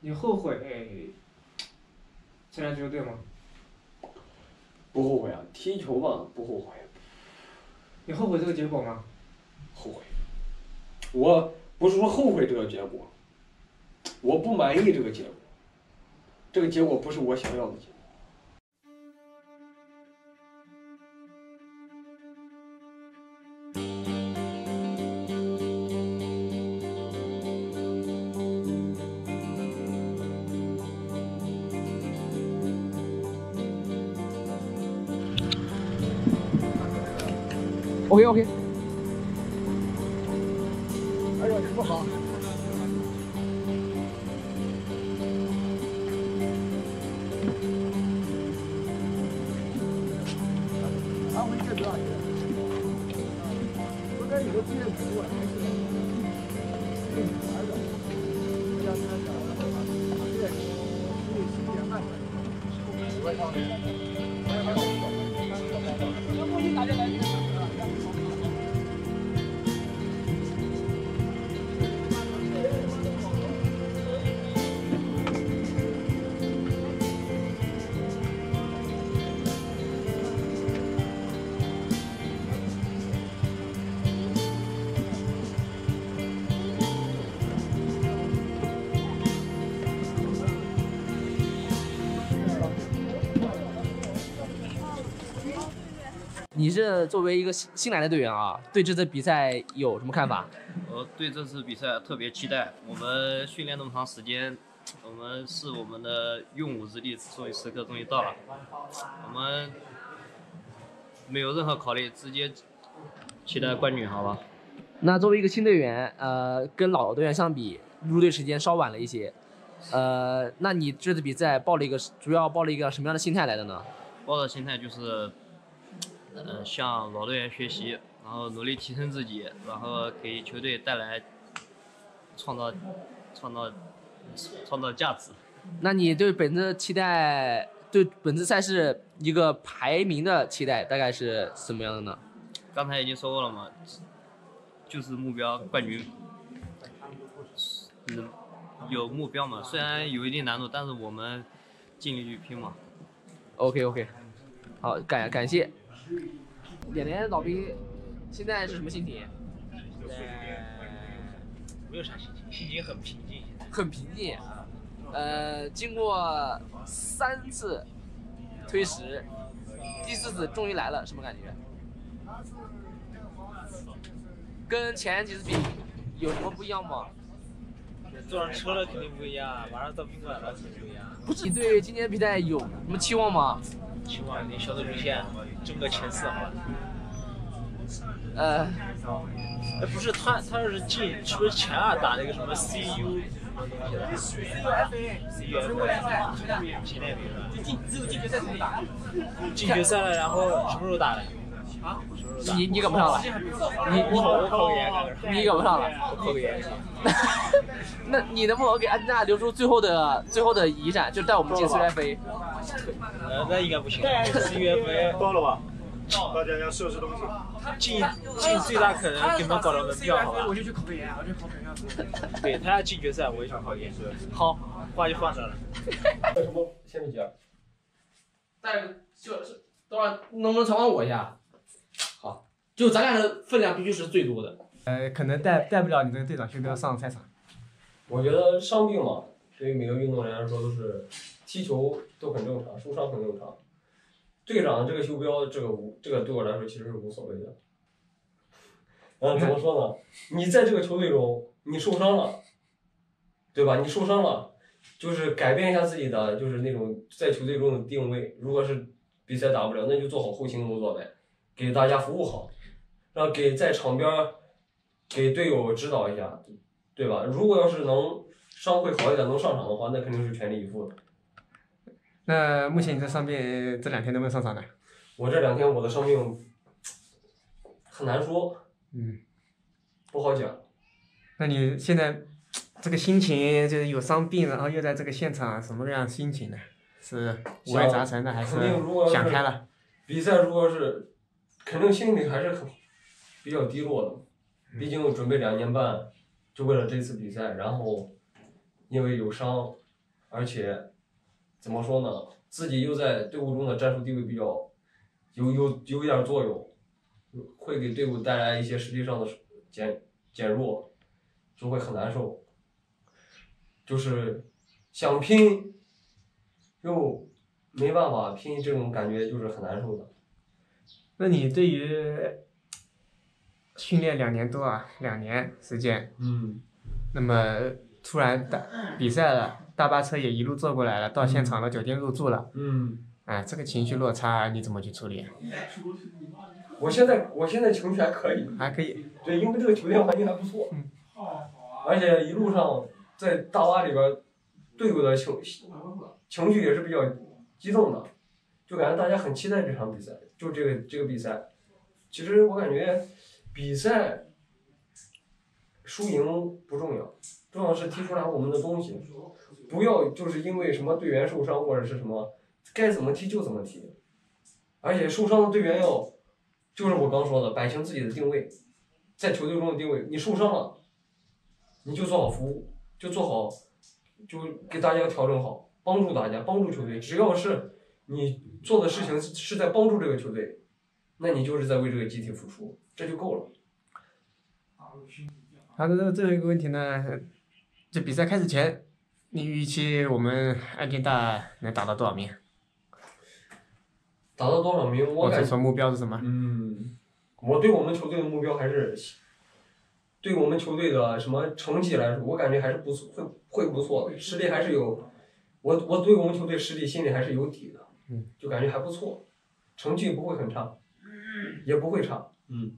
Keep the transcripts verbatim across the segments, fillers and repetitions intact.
你后悔参加足球队吗？ 不后悔啊，踢球嘛不后悔。 你后悔这个结果吗？ 后悔。我不是说后悔这个结果，我不满意这个结果，这个结果不是我想要的结果。 OK OK。 哎呦，不好。安徽建筑大学，昨天有个毕业图书，还是给女孩的，大家跟他讲了，毕业因为十点半，十块钱，还有还有，那过去打进来。 你是作为一个新新来的队员啊，对这次比赛有什么看法？ 我对这次比赛特别期待。我们训练那么长时间，我们是我们的用武之地，终于时刻终于到了。我们没有任何考虑，直接期待冠军，好吧？ 那作为一个新队员，呃，跟老队员相比，入队时间稍晚了一些。呃，那你这次比赛抱了一个主要抱了一个什么样的心态来的呢？ 抱的心态就是。呃，向老队员学习，然后努力提升自己，然后给球队带来创造、创造、创造价值。 那你对本次期待，对本次赛事一个排名的期待大概是什么样的呢？ 刚才已经说过了嘛，就是目标冠军。嗯，有目标嘛，虽然有一定难度，但是我们尽力去拼嘛。 OK OK， 好，感感谢。脸脸老兵现在是什么心情？ 现在没有啥心情，心情很平静。 很平静。呃，经过三次推迟，第四次终于来了，什么感觉？跟前几次比有什么不一样吗？ 坐上车了肯定不一样，马上到宾馆了肯定不一样。 不是，你对今天比赛有什么期望吗？ 期望离小组出线，争个前四，好吧？ 呃， 哎，不是他，他要是进，是不是前二打那个什么 C U 什么东西的 ？C U F A 前两名是吧？进只有进决赛才能打。进决赛了，然后什么时候打的？啊？什么时候打？ 你你赶不上了，你你我考个研， 你赶不上了， 我考个研。 那你能不能给安娜留出最后的最后的遗产，就带我们进 C U F A？ 呃，那应该不行。C U F A 到了吧？大家要收拾东西。 进进最大可能给你们搞到门票，好吧？ 我就去考个研，我就考本校。 对他要进决赛，我也想考研。 好， 话就放这了。 为什么先别讲？ 但就是等会儿能不能采访我一下？好，就咱俩的分量必须是最多的。 呃，可能带带不了你这个队长袖标上赛场。 我觉得伤病嘛，对于每个运动员来说都是踢球都很正常，受伤很正常。队长这个袖标，这个无这个对我来说其实是无所谓的。嗯，怎么说呢？你在这个球队中，你受伤了，对吧？你受伤了，就是改变一下自己的，就是那种在球队中的定位。如果是比赛打不了，那就做好后勤工作呗，给大家服务好，然后给在场边给队友指导一下，对吧？如果要是能伤会好一点，能上场的话，那肯定是全力以赴的。 那目前你这伤病这两天能不能上场呢？ 我这两天我的伤病很难说， 嗯， 不好讲。 那你现在这个心情就是有伤病，然后又在这个现场，什么样心情呢？是五味杂陈的，还是想开了？ 比赛如果是，肯定心里还是很比较低落的，毕竟准备两年半，就为了这次比赛，然后因为有伤， 而且怎么说呢，自己又在队伍中的战术地位比较有有有一点作用，会给队伍带来一些实力上的减减弱，就会很难受。就是想拼，又没办法拼，这种感觉就是很难受的。 那你对于训练两年多啊，两年时间， 嗯， 那么突然大比赛了，大巴车也一路坐过来了，到现场了，酒店入住了， 嗯， 啊，这个情绪落差你怎么去处理？ 我现在我现在情绪还可以， 还可以。 对，因为这个酒店环境还不错， 嗯， 而且一路上在大巴里边，队伍的情情绪也是比较激动的，就感觉大家很期待这场比赛，就这个这个比赛。其实我感觉比赛输赢不重要，重要是踢出来我们的东西，不要就是因为什么队员受伤或者是什么，该怎么踢就怎么踢，而且受伤的队员要，就是我刚说的，摆清自己的定位，在球队中的定位，你受伤了，你就做好服务，就做好，就给大家调整好，帮助大家，帮助球队，只要是你做的事情是在帮助这个球队，那你就是在为这个集体付出，这就够了。 好的，最后一个问题呢，这比赛开始前，你预期我们安定大能打到多少名？ 打到多少名？我感觉说目标是什么？ 嗯，我对我们球队的目标还是，对我们球队的什么成绩来说，我感觉还是不错，会会不错的，实力还是有，我我对我们球队实力心里还是有底的， 嗯， 就感觉还不错，成绩不会很差，也不会差，嗯。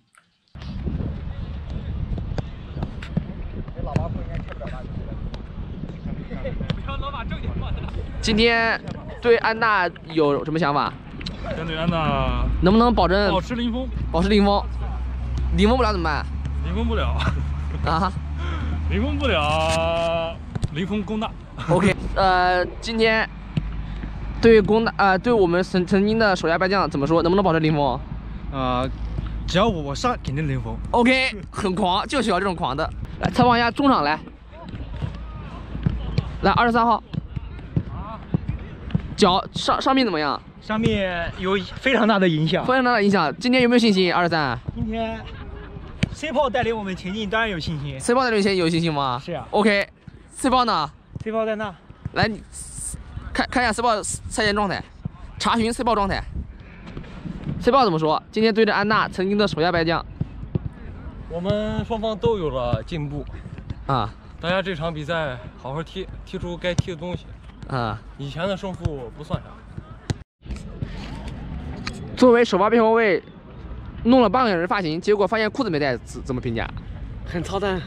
今天对安大有什么想法？ 对安大能不能保证保持零封？ 保持零封，零封不了怎么办？ 零封不了啊， 零封不了，零封工大。 OK， 呃，今天对工大呃对我们曾曾经的手下败将怎么说？能不能保持零封？ 啊、呃，只要我上，肯定零封。 OK， 很狂，就喜欢这种狂的。来采访一下中场来，来二十三号，脚上上面怎么样？ 上面有非常大的影响， 非常大的影响。今天有没有信心？二十三。 今天 C 炮带领我们前进，当然有信心。 C 炮带领前进有信心吗？ 是啊。 OK，C 炮呢 ？C 炮在那。 来，你看看一下 C 炮赛前状态，查询 C 炮状态。C 炮怎么说？今天对着安大曾经的手下败将。 我们双方都有了进步， 啊， 大家这场比赛好好踢，踢出该踢的东西， 啊， 以前的胜负不算啥。 作为首发边后卫，弄了半个小时发型，结果发现裤子没带，怎怎么评价？ 很操蛋。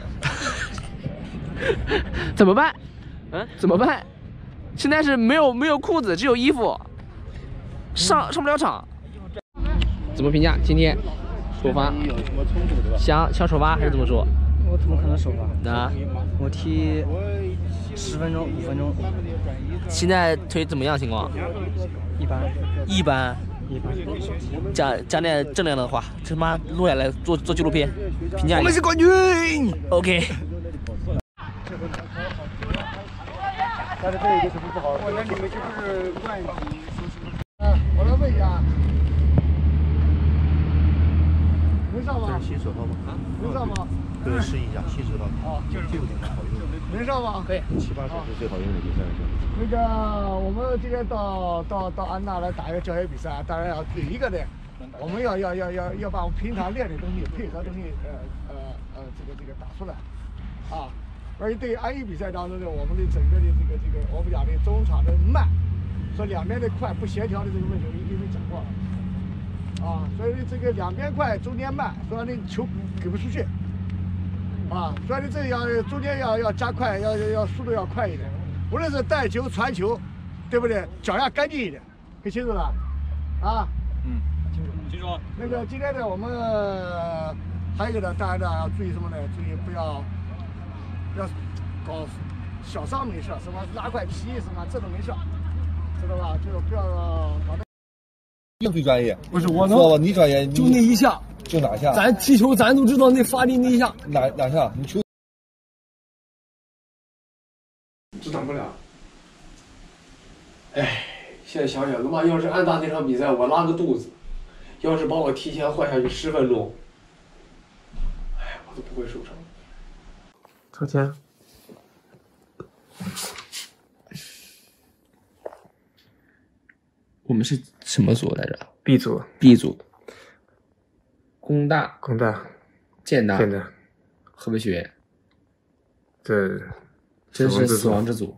怎么办？ 嗯， 怎么办？现在是没有没有裤子，只有衣服，上上不了场。怎么评价今天？首发，想想首发还是怎么说？ 我怎么可能首发？ 啊， 我踢十分钟、五分钟。 现在腿怎么样？情况？ 一般。 一般。 一般。 讲讲点正能量的话，这他妈录下来做做纪录片，评价一下。 我们是冠军。 OK。 但是这一个是不好。我那你们就是冠军。嗯，我来问一下。能上吗？ 这是新手套吗？ 啊，能上吗？ 对，试一下新手套。 啊，就是这个好用。能上吗？ 可以。 七八手是最好用的比赛是。 那个，我们今天到到到安大来打一个教学比赛，当然要第一个呢，我们要要要要要把我们平常练的东西、配合东西，呃呃呃，这个这个打出来，啊。而且对于安一比赛当中呢，我们的整个的这个这个，我们讲的中场的慢，说两边的快不协调的这个问题，我一直讲过了。啊，所以这个两边快，中间慢，所以那球给不出去，啊，所以这要中间要要加快，要要要速度要快一点，无论是带球、传球，对不对？脚要干净一点，听清楚了？啊， 嗯，清楚，清楚。 那个今天呢，我们还有一个呢，当然呢要注意什么呢？注意不要不要搞小伤没事，什么拉块皮什么这都没事，知道吧？就是不要搞那。 并最专业， 不是我能， 说你专业， 就那一下， 就哪下？ 咱踢球咱都知道那发力那一下， 哪哪下？你球阻挡不了。 哎，现在想想，他妈要是安大那场比赛我拉个肚子，要是把我提前换下去十分钟，哎，我都不会受伤。 抽签。 我们是什么组来着 ？B 组。 B 组。工大。 工大。 建大。 建大。 河北学院。 这真是死亡之组。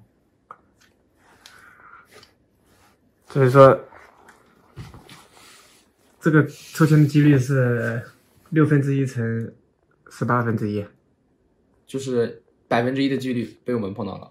所以说，这个抽签的几率是六分之一乘十八分之一， 就是百分之一的几率被我们碰到了。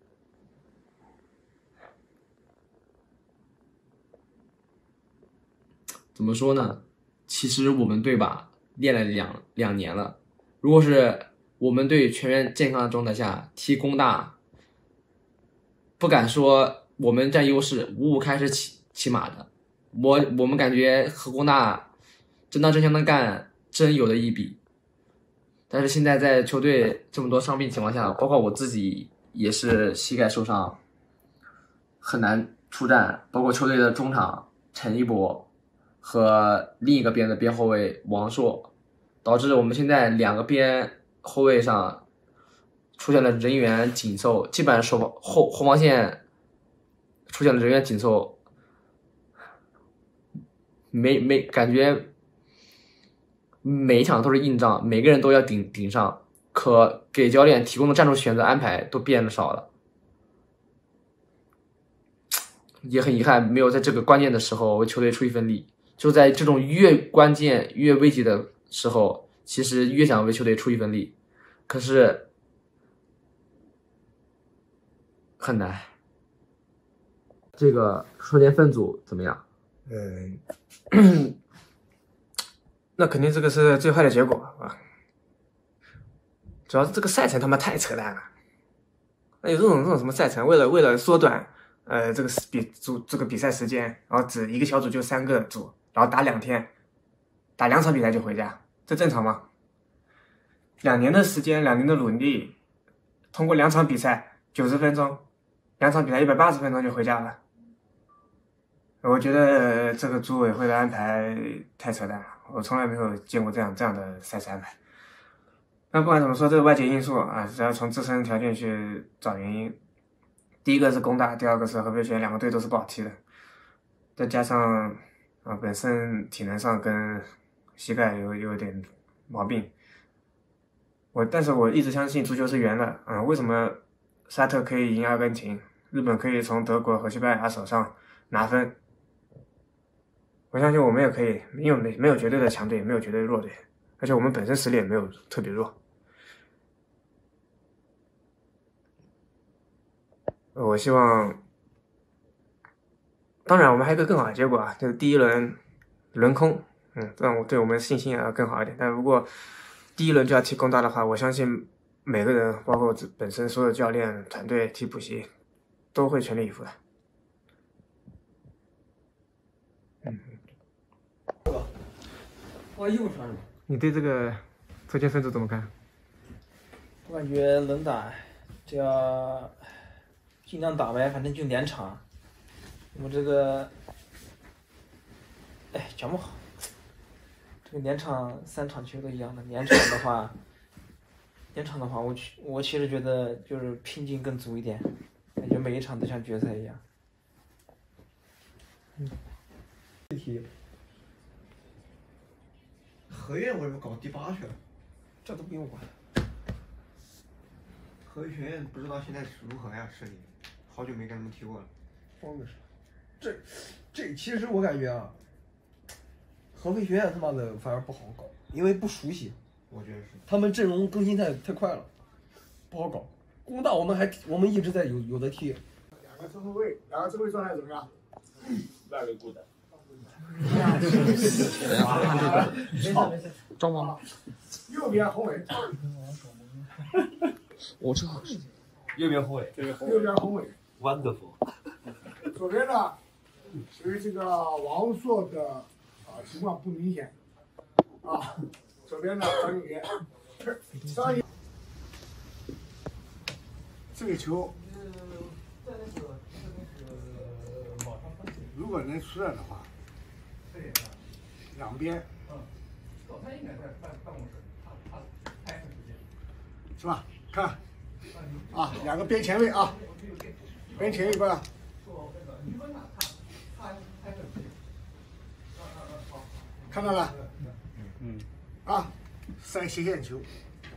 怎么说呢？其实我们队吧练了两两年了，如果是我们队全员健康的状态下踢工大，不敢说我们占优势，五五开是起起码的。我我们感觉和工大真刀真枪的干，真有的一比。但是现在在球队这么多伤病情况下，包括我自己也是膝盖受伤，很难出战。包括球队的中场陈一博和另一个边的边后卫王硕，导致我们现在两个边后卫上出现了人员紧凑，基本上守后后防线出现了人员紧凑，没没感觉每一场都是硬仗，每个人都要顶顶上，可给教练提供的战术选择安排都变得少了，也很遗憾没有在这个关键的时候为球队出一份力。就在这种越关键越危急的时候，其实越想为球队出一份力，可是很难。这个双年分组怎么样？ 嗯，那肯定这个是最坏的结果啊！主要是这个赛程他妈太扯淡了。那有这种这种什么赛程，为了为了缩短呃这个比组这个比赛时间，然后只一个小组就三个组，然后打两天，打两场比赛就回家，这正常吗？两年的时间，两年的努力，通过两场比赛九十分钟，两场比赛一百八十分钟就回家了。我觉得这个组委会的安排太扯淡了，我从来没有见过这样这样的赛事安排。那不管怎么说，这个外界因素啊，只要从自身条件去找原因。第一个是工大，第二个是河北学院，两个队都是不好踢的，再加上啊本身体能上跟膝盖有有点毛病。我但是我一直相信足球是圆的啊，为什么沙特可以赢阿根廷，日本可以从德国和西班牙手上拿分？我相信我们也可以，没有没没有绝对的强队，没有绝对的弱队，而且我们本身实力也没有特别弱。我希望，当然我们还有一个更好的结果啊，就是第一轮轮空，嗯，让我对我们信心也要更好一点。但如果第一轮就要踢工大的话，我相信每个人，包括本身所有教练团队、替补席，都会全力以赴的。嗯。 我又穿了。 你对这个抽签分组怎么看？ 我感觉能打，只要尽量打呗，反正就两场。我这个，哎，讲不好。这个连场三场球都一样的，连场的话，连场的话，我我其实觉得就是拼劲更足一点，感觉每一场都像决赛一样。 嗯。题。河院为什么搞第八去了？ 这都不用管。 河北学院不知道现在是如何呀？实力，好久没跟他们踢过了。 慌的是，这这其实我感觉啊，合肥学院他妈的反而不好搞，因为不熟悉。 我觉得是。 他们阵容更新太太快了，不好搞。工大我们还我们一直在有有的踢。 两个中后卫，两个中后卫状态怎么样？ 那个good。 装吗？ 右边后卫。 我知道。 右边后卫。 右边后卫。 Wonderful。 左边呢，由于这个王硕的啊情况不明显，啊，左边呢张宇，张宇，这个球， 如果能出来的话，两边， 嗯，他应该在办办公室，他他拍很直接， 是吧？看，啊，两个边前卫啊，边前卫过来。看到了，嗯，啊，塞斜线球，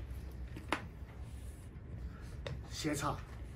斜插，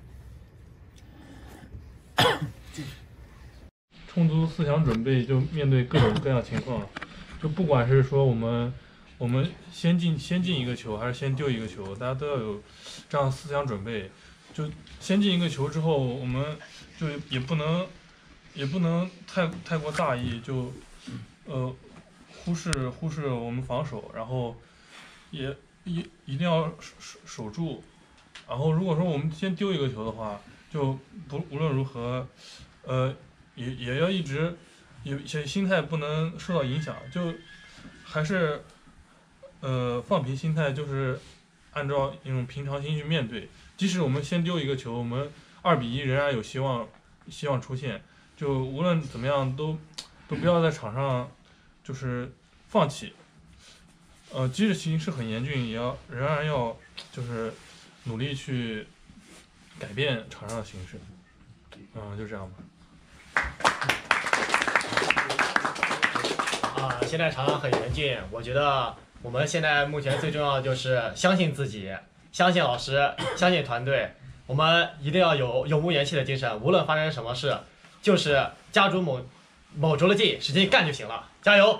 充足思想准备，就面对各种各样情况，就不管是说我们我们先进先进一个球，还是先丢一个球，大家都要有这样思想准备。就先进一个球之后，我们就也不能也不能太太过大意，就呃忽视忽视我们防守，然后也一一定要守守住。然后如果说我们先丢一个球的话，就不无论如何，呃。也也要一直有一些心态不能受到影响，就还是呃放平心态，就是按照一种平常心去面对。即使我们先丢一个球，我们二比一仍然有希望，希望出现。就无论怎么样，都都不要在场上就是放弃。呃，即使形势很严峻，也要仍然要就是努力去改变场上的形势。嗯，就这样吧。 啊，现在场上很严峻，我觉得我们现在目前最重要的就是相信自己，相信老师，相信团队，我们一定要有永不言弃的精神，无论发生什么事，就是夹住某某足了劲，使劲干就行了，加油！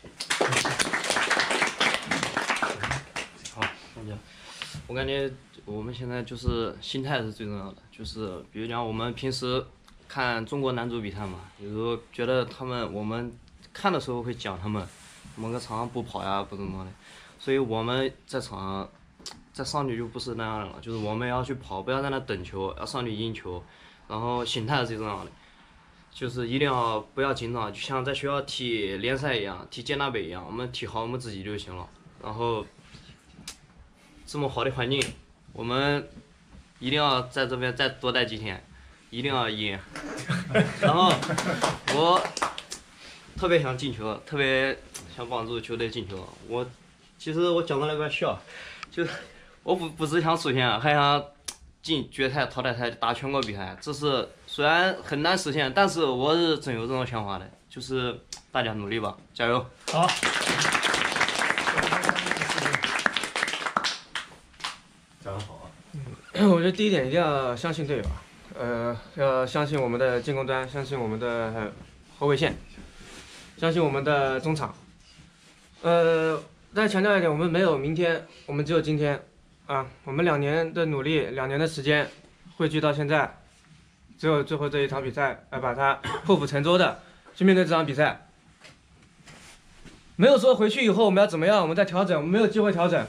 好，我感觉我们现在就是心态是最重要的，就是比如讲我们平时看中国男足比赛嘛，有时候觉得他们我们看的时候会讲他们某个场上不跑呀不怎么的，所以我们在场上再上去就不是那样了，就是我们要去跑，不要在那等球，要上去赢球，然后心态是最重要的，就是一定要不要紧张，就像在学校踢联赛一样，踢健大杯一样，我们踢好我们自己就行了。然后这么好的环境，我们一定要在这边再多待几天。一定要赢，然后我特别想进球，特别想帮助球队进球。我其实我讲的那个笑，就我不不只想出现，还想进决赛、淘汰赛、打全国比赛。这是虽然很难实现，但是我是真有这种想法的。就是大家努力吧，加油！ 好。 讲得好啊。 嗯，我觉得第一点一定要相信队友。呃，要相信我们的进攻端，相信我们的后卫线，相信我们的中场。呃，再强调一点，我们没有明天，我们只有今天。啊，我们两年的努力，两年的时间汇聚到现在，只有最后这一场比赛来把它破釜沉舟的去面对这场比赛。没有说回去以后我们要怎么样，我们再调整，我们没有机会调整。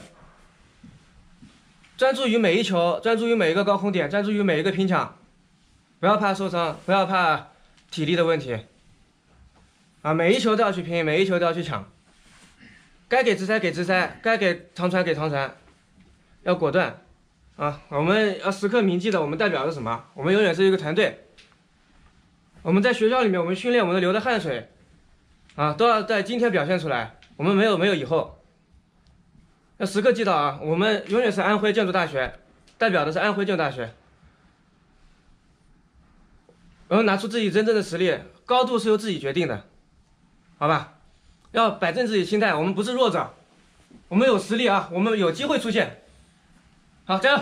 专注于每一球，专注于每一个高空点，专注于每一个拼抢。不要怕受伤，不要怕体力的问题，啊，每一球都要去拼，每一球都要去抢，该给直塞给直塞，该给长传给长传，要果断，啊，我们要时刻铭记的，我们代表的是什么？我们永远是一个团队。我们在学校里面，我们训练，我们流的汗水，啊，都要在今天表现出来。我们没有没有以后，要时刻记到啊，我们永远是安徽建筑大学，代表的是安徽建筑大学。然后拿出自己真正的实力，高度是由自己决定的，好吧？要摆正自己心态，我们不是弱者，我们有实力啊，我们有机会出现。好，加油！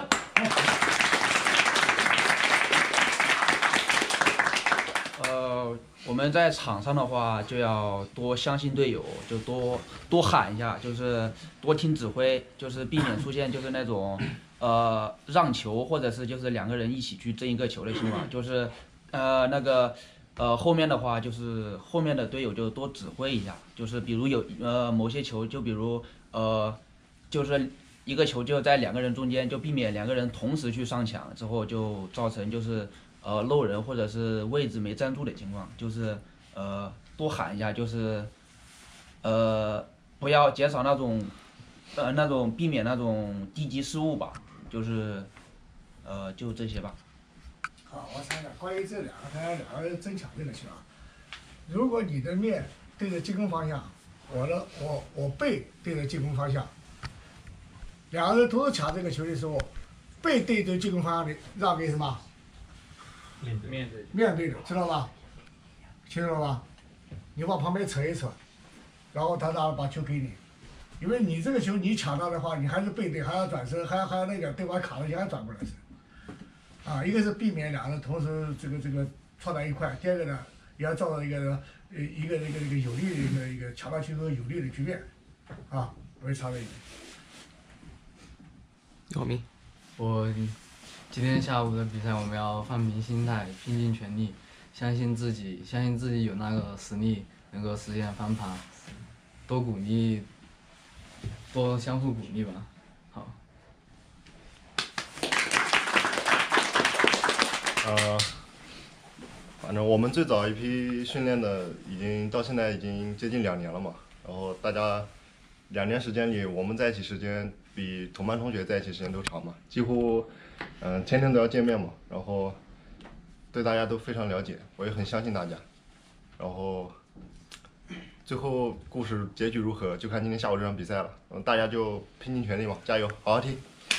呃，我们在场上的话就要多相信队友，就多多喊一下，就是多听指挥，就是避免出现就是那种呃让球或者是就是两个人一起去争一个球的情况，就是。呃，那个，呃，后面的话就是后面的队友就多指挥一下，就是比如有呃某些球，就比如呃，就是一个球就在两个人中间，就避免两个人同时去上抢，之后就造成就是呃漏人或者是位置没站住的情况，就是呃多喊一下，就是呃不要减少那种呃那种避免那种低级失误吧，就是呃就这些吧。 好，我猜一下，关于这两个他两个人争抢这个球啊， 如果你的面对着进攻方向，我的我我背对着进攻方向，两个人同时抢这个球的时候，背对着进攻方向的让给什么？ 面对面对面对着，知道吧？清楚了吧？你往旁边扯一扯，然后他然后把球给你，因为你这个球你抢到的话，你还是背对，还要转身，还要还要那个对方卡了球还转过来身。啊，一个是避免两个人同时这个这个撞在一块，第二个呢，也要造成一个呃一个一个一个有利的一个一个抢到球后有利的局面，啊，我会插这一点。 姚明， 我今天下午的比赛，我们要放平心态，拼尽全力，相信自己，相信自己有那个实力能够实现翻盘，多鼓励，多相互鼓励吧。好。 呃，反正我们最早一批训练的，已经到现在已经接近两年了嘛。然后大家两年时间里，我们在一起时间比同班同学在一起时间都长嘛，几乎嗯、呃、天天都要见面嘛。然后对大家都非常了解，我也很相信大家。然后最后故事结局如何，就看今天下午这场比赛了。嗯，大家就拼尽全力嘛，加油，好好踢。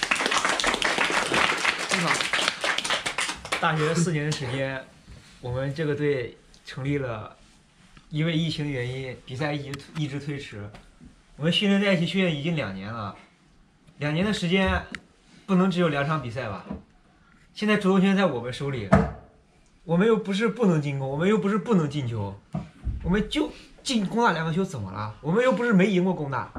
正好。大学四年的时间，我们这个队成立了，因为疫情的原因，比赛一直一直推迟。我们训练在一起训练已经两年了，两年的时间，不能只有两场比赛吧？现在主动权在我们手里，我们又不是不能进攻，我们又不是不能进球，我们就进工大两个球怎么了？我们又不是没赢过工大。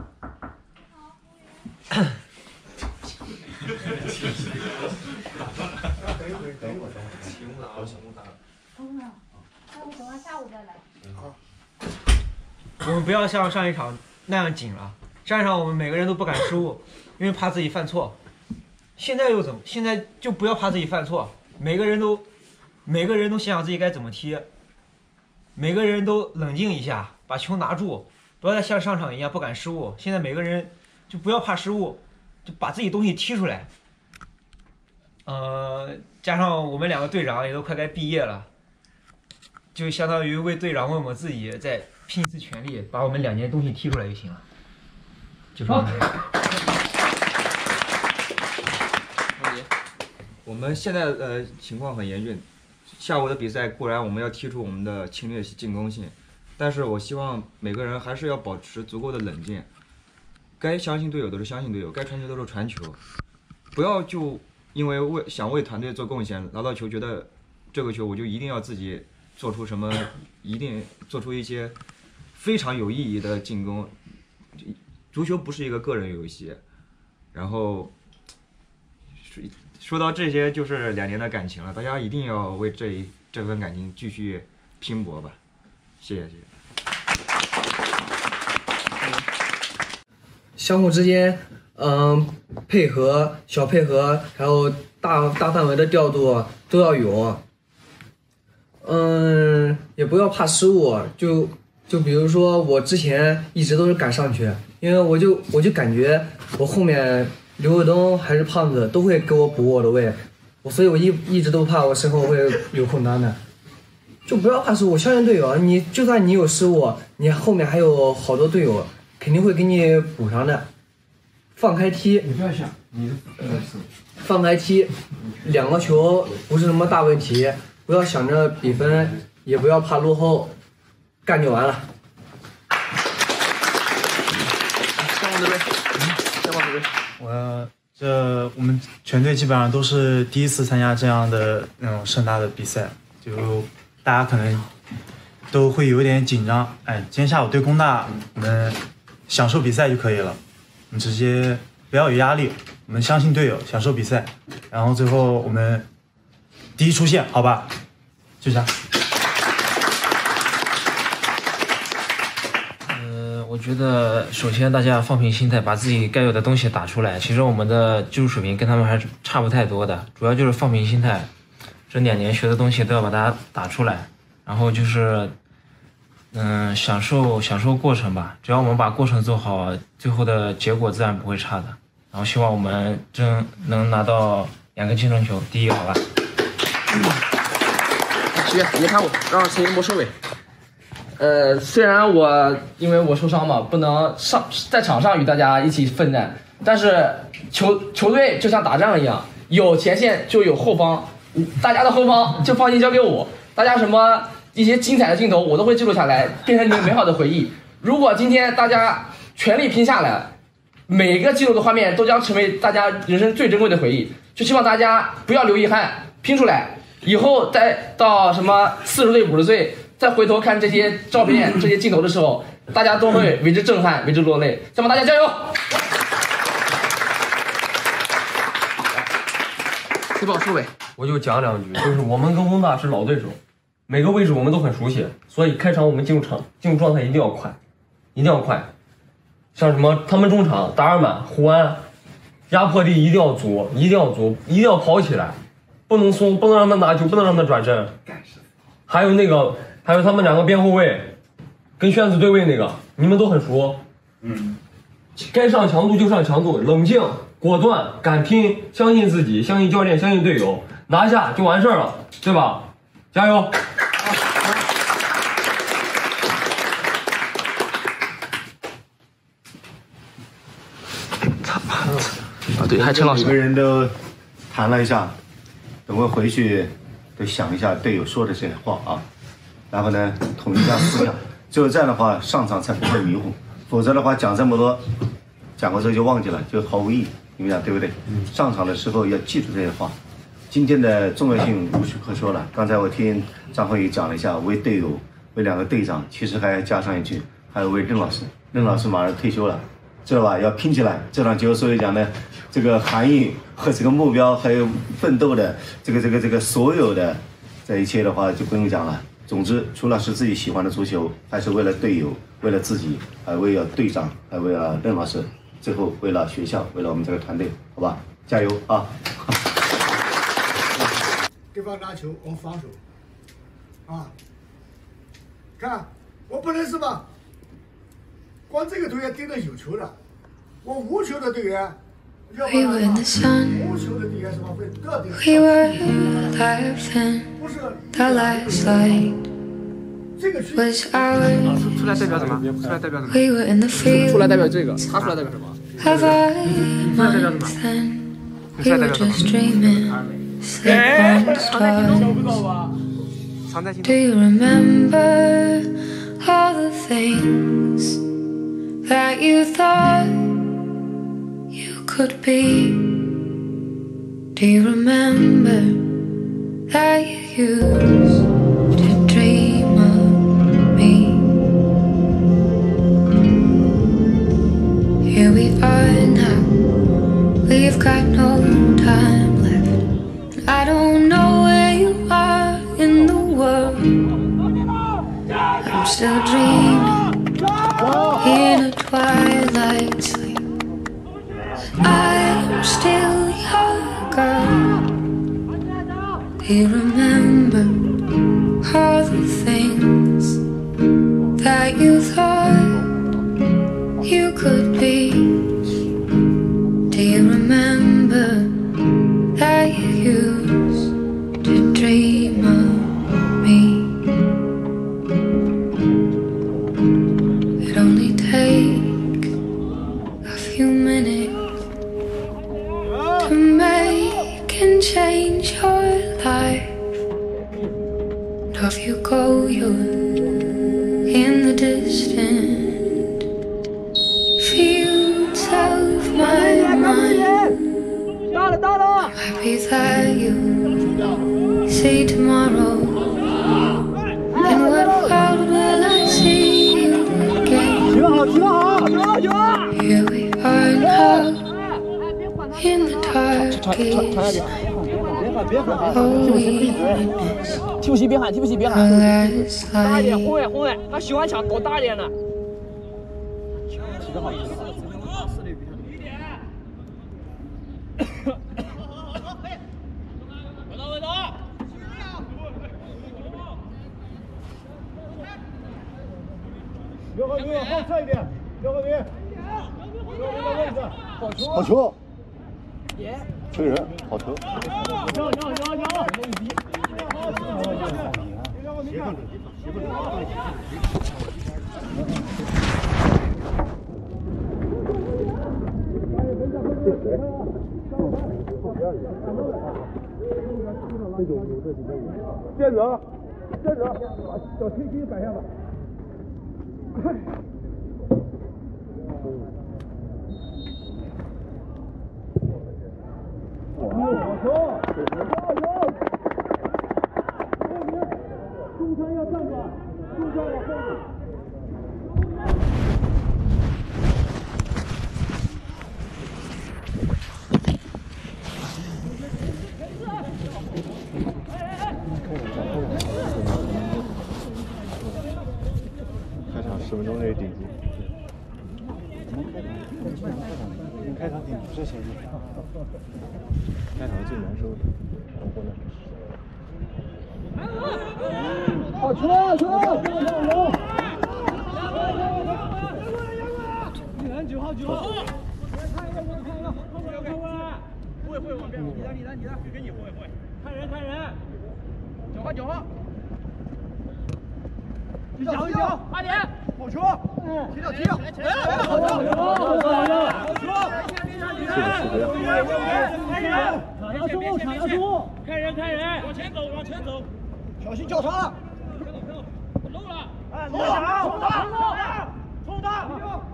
我们不要像上一场那样紧了，上一场我们每个人都不敢失误，因为怕自己犯错。现在又怎么？现在就不要怕自己犯错，每个人都，每个人都想想自己该怎么踢，每个人都冷静一下，把球拿住，不要再像上场一样不敢失误。现在每个人就不要怕失误，就把自己东西踢出来。呃，加上我们两个队长也都快该毕业了，就相当于为队长为我们自己再拼一次全力，把我们两年东西踢出来就行了。就这样。 我们现在的情况很严峻，下午的比赛固然我们要踢出我们的侵略进攻性，但是我希望每个人还是要保持足够的冷静，该相信队友都是相信队友，该传球都是传球，不要就因为为想为团队做贡献，拿到球觉得这个球我就一定要自己做出什么，一定做出一些非常有意义的进攻。足球不是一个个人游戏，然后说到这些就是两年的感情了，大家一定要为这一这份感情继续拼搏吧，谢谢谢谢。 相互之间，嗯，配合、小配合，还有大大范围的调度都要有。嗯，也不要怕失误，就就比如说我之前一直都是敢上去，因为我就我就感觉我后面刘卫东还是胖子都会给我补我的位，我所以我一一直都怕我身后会有空当的，就不要怕失误，相信队友，你就算你有失误，你后面还有好多队友肯定会给你补上的。放开踢， 你不要想，你放开踢，两个球不是什么大问题，不要想着比分，也不要怕落后，干就完了。 向往这边，向往这边。 我这我们全队基本上都是第一次参加这样的那种盛大的比赛，就大家可能都会有点紧张。哎，今天下午对工大，我们享受比赛就可以了，我们直接不要有压力，我们相信队友，享受比赛，然后最后我们第一出线，好吧？就这样。 我觉得首先大家放平心态，把自己该有的东西打出来。其实我们的技术水平跟他们还是差不太多的，主要就是放平心态，这两年学的东西都要把它打出来，然后就是嗯享受享受过程吧。只要我们把过程做好，最后的结果自然不会差的。然后希望我们真能拿到两个净胜球，第一，好吧？ 七月，你看我，让陈一博收尾。 呃，虽然我因为我受伤嘛，不能上在场上与大家一起奋战，但是球球队就像打仗一样，有前线就有后方，大家的后方就放心交给我，大家什么一些精彩的镜头我都会记录下来，变成你们美好的回忆。如果今天大家全力拼下来，每个记录的画面都将成为大家人生最珍贵的回忆。就希望大家不要留遗憾，拼出来，以后再到什么四十岁、五十岁。再回头看这些照片、这些镜头的时候，大家都会为之震撼、为之落泪。希望大家加油！汇报数位， 我就讲两句，就是我们跟工大是老对手，每个位置我们都很熟悉，所以开场我们进入场进入状态一定要快，一定要快。像什么他们中场达尔满、胡安，压迫力一定要足，一定要足，一定要跑起来，不能松，不能让他拿球，不能让他转身。还有那个。还有他们两个边后卫，跟宣子对位那个，你们都很熟。嗯，该上强度就上强度，冷静、果断、敢拼，相信自己，相信教练，相信队友，拿下就完事儿了，对吧？加油！ 啊，对，还陈老师，每个人都谈了一下，等会回去都想一下队友说的这些话啊。然后呢，统一一下思想，只有这样的话，上场才不会迷糊。否则的话，讲这么多，讲过之后就忘记了，就毫无意义。你们讲对不对？上场的时候要记住这些话。今天的重要性无需可说了。刚才我听张慧宇讲了一下，为队友，为两个队长，其实还要加上一句，还有为任老师。任老师马上退休了，知道吧？要拼起来。这场球所以讲呢，这个含义和这个目标还有奋斗的这个这个这个所有的这一切的话，就不用讲了。总之，除了是自己喜欢的足球，还是为了队友，为了自己，还为了队长，还为了任老师，最后为了学校，为了我们这个团队，好吧，加油啊！ 对方拿球，我防守，啊，看我不能是吧？光这个队员盯着有球的，我无球的队员。 We were in the sun. We were alive and the last light was ours. 出来代表什么？出来代表什么？ We were in the field. 出来代表这个，他出来代表什么？ Have I minds then? We were just dreaming. Sleep on stars. Do you remember all the things that you thought you could be? Do you remember that you used to dream of me? Here we are now, we've got no time left. I don't know where you are in the world. I'm still dreaming in a twilight sleep. I'm still your girl. Do you remember all the things that you thought you could be? Do you remember that you used to dream of me? It only takes a few minutes to make and change your life. And off you go, you're in the distant fields of my mind. Might be that you see tomorrow. In what world will I see you again? Here we are now, in the darkest. Oh, we witness 踢不起别喊，踢不起别喊。 our last 大一点， light. 后卫后卫，他喜欢抢，给我大一点的。 踢得好，踢得好。 稳当稳当。 刘和平后撤一点，刘和平，刘和平的位置，好球， 好球， 耶， 吹人，好球。 牛牛牛牛！ 斜看，斜看，斜看。 站着，站着，把小推机摆下吧。好球！加油！中山要站住，中山往后面。 开场十分钟内顶住。 开场顶不是前面。 开场最难受的，然后呢？ 好球啊球！九号九号。后卫后卫往边，你的你的你的，给你后卫后卫。看人看人。九号九号。一脚一脚，八点。好球！嗯，踢掉踢掉。来了来了，好球好球好球！ 是的是的。 看人，抢压中抢压中，看人看人，往前走往前走，小心交叉。漏了，哎，漏了，冲他冲他，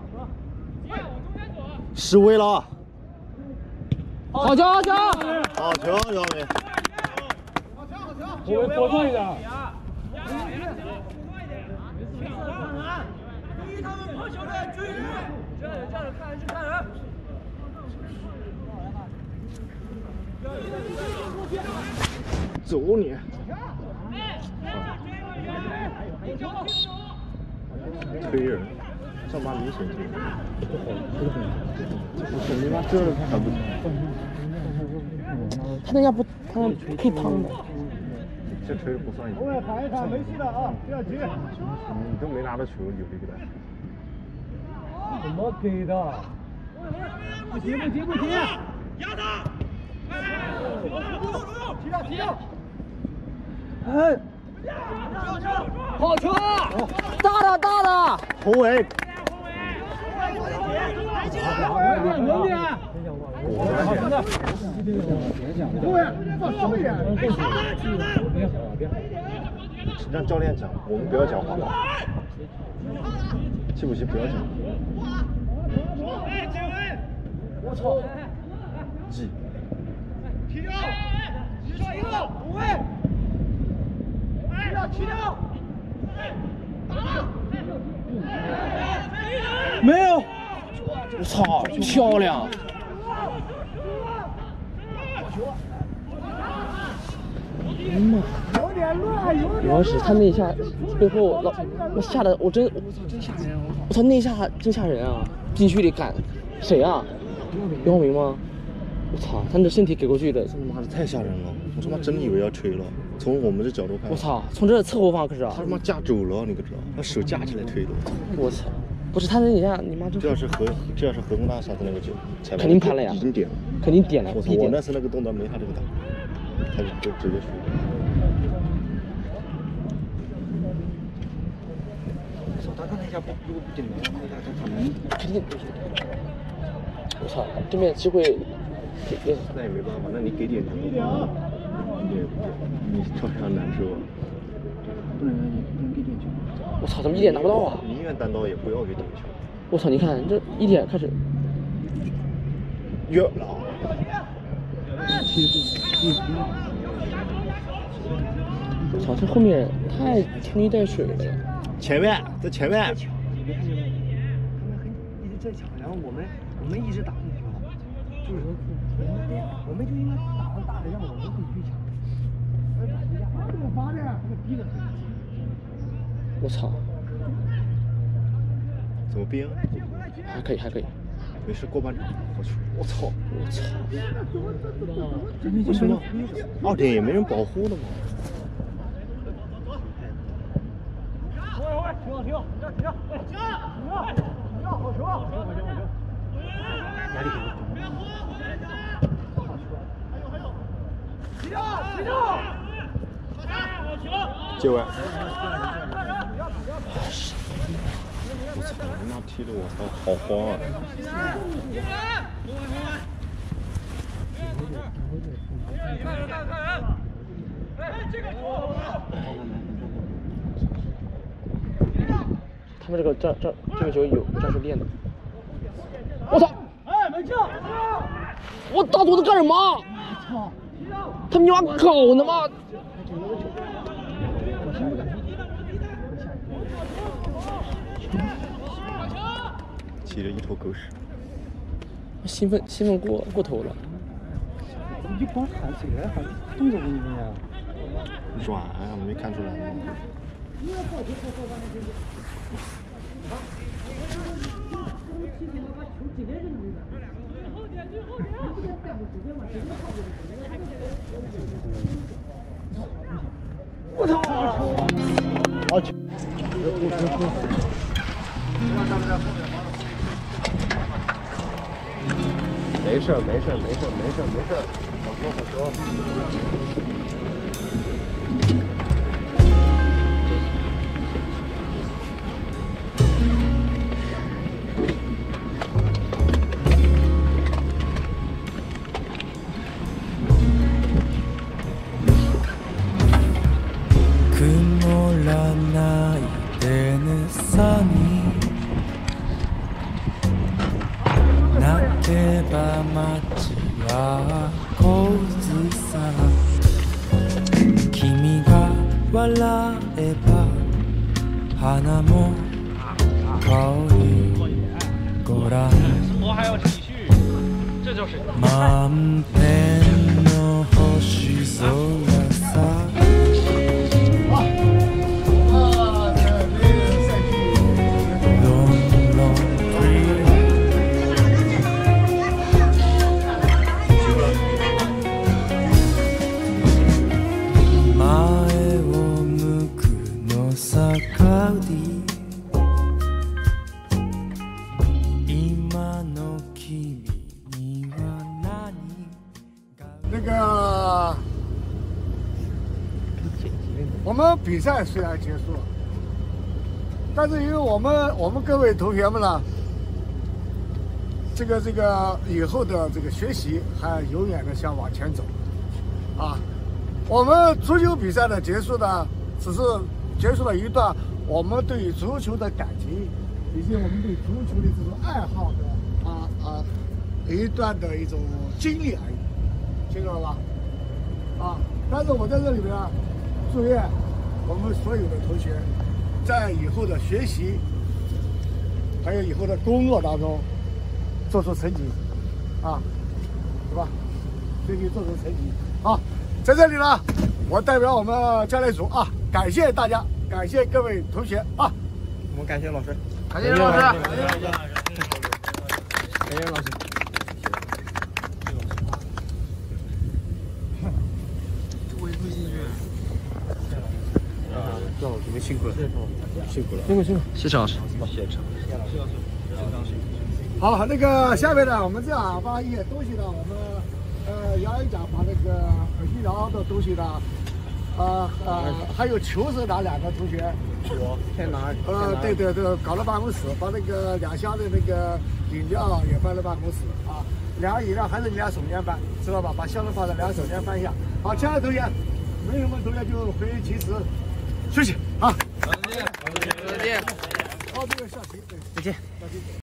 失威了啊！ 好球好球！ 好球，姚明！ 后卫多注一点。注意他们跑球的，注意！这样这样看人是看人。 走你！推人，这妈明显推人。这你妈这了还不？ 他那下不，他可以趟的。 这吹不算赢。 后卫喊一喊，没事的啊，不要急。 你都没拿到球，有这个的。 怎么给的？不急不急不急！ 压他！ 踢掉踢掉！ 哎，好球啊！大的大的！ 后卫。 稳点！ 后卫放松一点。 让教练讲，我们不要讲话。气不气不要讲。 我操！ 记。 踢掉！踢掉一个后卫！踢掉踢掉！ 没有！ 我操，漂亮！妈！ 有点乱，有点。 主要是他那一下背后老我吓得我真我操真吓人！我操那一下真吓人啊！禁区里赶谁啊？姚明吗？我操，他那身体给过去的， 他妈的太吓人了！我他妈真以为要吹了。从我们这角度看， 我操，从这侧后方可是啊！ 他他妈架肘了，你可知道？他手架起来吹的。 我操！不是他那一下，你妈这这要是和这要是和工大下次那个球， 肯定盘了呀， 已经点了， 肯定点了。 我操，我那次那个动作没他这个大，他就就直接输。 我操，他刚才一下不如果不点的话，他他能肯定。我操，对面机会。 那也没办法，那你给点球的话，你你照样难受啊。 不能不能给点球。 我操，怎么一点拿不到啊？ 宁愿单刀也不要给点球。 我操，你看这一点开始。 约了。 我操，这后面太拖泥带水了。 前面，在前面。 他们很一直在抢，然后我们我们一直打进球，就是我们我们就应该打成大的样子，我们自己去抢。这么罚的，这个逼的很。 我操！ 怎么编？ 还可以，还可以。 没事，过半场，好球！我操！ 我操！ 为什么？二点也没人保护的吗？ 后卫后卫，停停停停停！停！好球！好球！好球！ 压力给我。还有还有！踢掉踢掉！ 接位。我操！他妈踢的我操，好慌啊！ 他们这个这这这个球有战术练的。我操！ 哎，没救！ 我大肚子干什么？他们你妈搞呢吗？ 起了一头狗屎。 兴奋兴奋过过头了。 你光看这个还动作不一样。 软，我没看出来。 我操！好球！ 没事没事没事没事没事，好说好说。 曇らないでねさに泣けば街は小津さ君が笑えば花も香りご覧満天の星空さ那个，我们比赛虽然结束了，但是因为我们我们各位同学们呢，这个这个以后的这个学习还永远的想往前走，啊，我们足球比赛的结束呢，只是结束了一段我们对足球的感情，以及我们对足球的这种爱好的啊啊一段的一种经历而已。听懂了吧？啊！但是我在这里面啊，祝愿我们所有的同学，在以后的学习，还有以后的工作当中，做出成绩，啊，是吧？学习做出成绩。好，在这里呢，我代表我们教练组啊，感谢大家，感谢各位同学啊。 我们感谢老师， 感谢老师， 感谢老师，感谢老师。你们辛苦了，辛苦了， 辛苦辛苦， 谢谢老师， 谢谢。 好，那个下面呢，我们这样把一些东西呢，我们呃杨一讲把那个医疗的东西呢，呃呃还有球是哪两个同学？ 我先拿。 呃，对对对，搞到办公室，把那个两箱的那个饮料也搬到办公室啊。两个饮料还是你俩手边搬，知道吧？把箱子放在两个手边搬一下。好，亲爱的同学，没什么同学就回其实休息啊。 再见，再见。 好，这个下期再见。 下期。